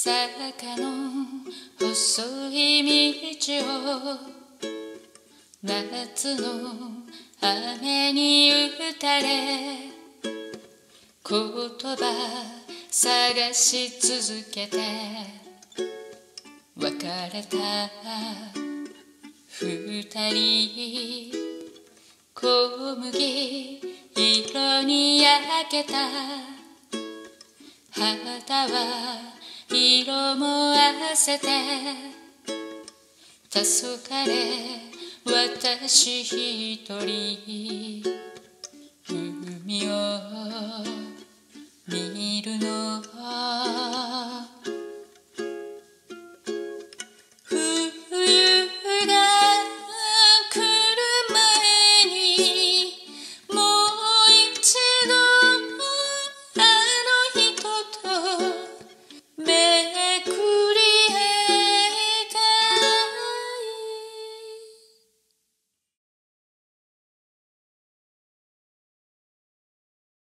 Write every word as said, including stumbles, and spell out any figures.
坂の細い道を夏の雨に打たれ言葉探し続けて別れた二人小麦色に焼けた肌は色もあせて黄昏私一人海を見るの